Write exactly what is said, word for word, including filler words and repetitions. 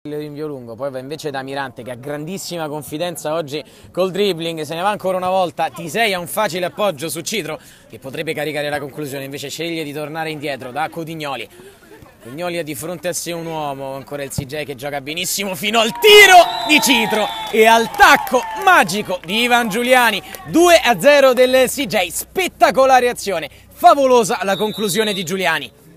Il rinvio lungo, poi va invece da Mirante che ha grandissima confidenza oggi col dribbling, se ne va ancora una volta, Tisei ha un facile appoggio su Citro che potrebbe caricare la conclusione, invece sceglie di tornare indietro da Codignoli. Codignoli ha di fronte a sé un uomo, ancora il C J che gioca benissimo fino al tiro di Citro e al tacco magico di Ivan Giuliani, due a zero del C J, spettacolare azione, favolosa la conclusione di Giuliani.